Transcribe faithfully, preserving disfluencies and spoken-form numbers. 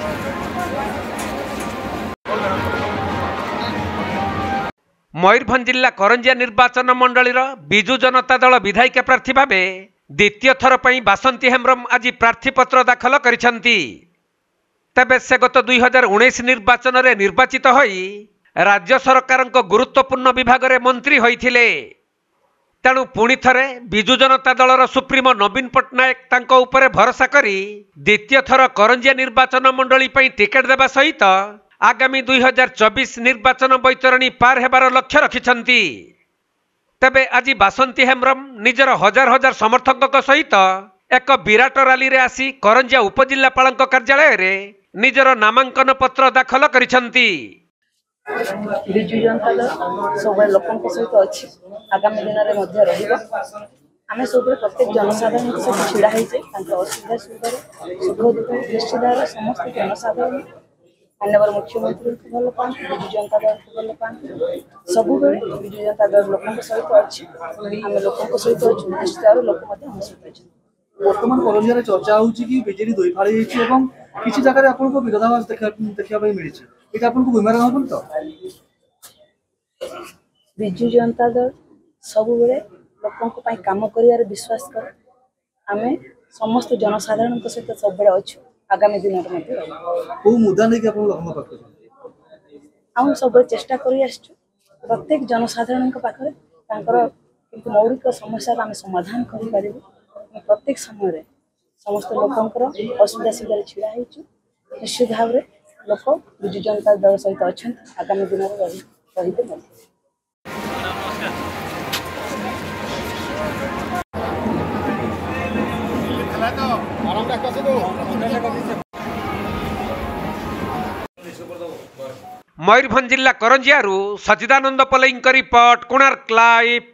मयूरभंज जिला करंजिया निर्वाचन मंडलीर बिजु जनता दल विधायिका प्रार्थी भाव द्वितीय थर पर बासंती हेम्ब्रम आज प्रार्थीपत्र दाखल करिसेंती। तेबे से गत दुई हजार उन्नीस निर्वाचन में निर्वाचित होई राज्य सरकार गुरुत्वपूर्ण विभाग में मंत्री होइथिले। तेणु पुणी थरे बिजु जनता दलर सुप्रीमो नवीन पट्टनायक तांको उपरे भरोसा करी द्वितीय थर करंजिया निर्वाचन मंडली पर टिकेट देवा सहित आगामी दुई हजार चौबीस निर्वाचन बैतरणी पार हेबार लक्ष्य रखिछंती। तेबे आज बासंती हेम्ब्रम निजर हजार हजार समर्थकों सहित एक विराट रैली रे आसी करंजिया उपजिल्लापाल कार्यालय रे निजर नामांकन पत्र दाखल करिछंती। बिजु जनता दल सब लोकों सहित अच्छी आगामी दिन में मध्य रहिबो। आमे सब प्रत्येक जनसाधारण के सहित छिड़ा होइछे असुविधा सुविधा सुख दुख निश्चित समस्त जनसाधारण माननीय मुख्यमंत्री को भल पाते बिजु जनता दल को भल पाते सब बिजु जनता दल लोकों सहित अच्छी आम लोकों सहित अच्छे निश्चित लोक हम सहित अच्छे। बर्तमान करंजिया रे चर्चा होउची कि बिजेडी दुई फाड़ी हेछि एवं किछि जगह रे आपन को विरोधाभास देखा देखिया पई मिलिछि एटा आपन को बिमार होबन तो बिजु जनता दल सब बेले लोकों को पई काम करियार विश्वास कर आमे समस्त जनसाधारण को सहित सब बेले अच्छे आगामी दिन में को मुद्दा नै कि आपन लोक पाखरे हम सब चेष्टा करि आछू प्रत्येक जनसाधारण को पाखरे तांकर किंतु मौलिक समस्या आम समाधान करि परिबो। प्रत्येक समय समस्त लोकंकर असुविधा सुविधा छिड़ा होइछु निश्चित भाव में लोक बिजु जनता दल सहित अच्छा आगामी दिन में रहिबे। मयूरभंज जिला करंजिया सचिदानंद पलई रिपोर्ट कोणार्क लाइव।